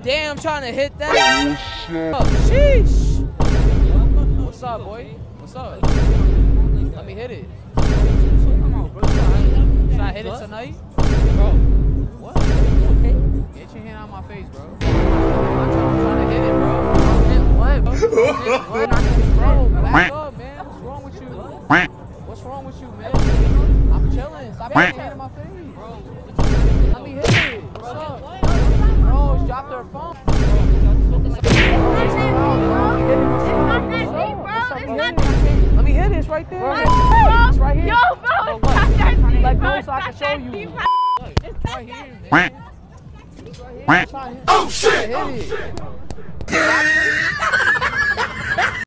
Damn, trying to hit that. Oh, sheesh. What's up, boy? What's up? Let me hit it. Come on, bro. Should I hit it tonight? Bro, what? Okay. Get your hand out of my face, bro. I'm trying to hit it, bro. Hit what, bro? Bro, back up, man. What's wrong with you? What's wrong with you, man? I'm chilling. Stop hitting your hand in my face, bro. Let me hit it. What's up? Bro, she dropped her phone. Let me hit it. It's right there. It's right here. Yo, bro, let go so I can show you. It's right here, man. It's right here. Oh shit! Hit it.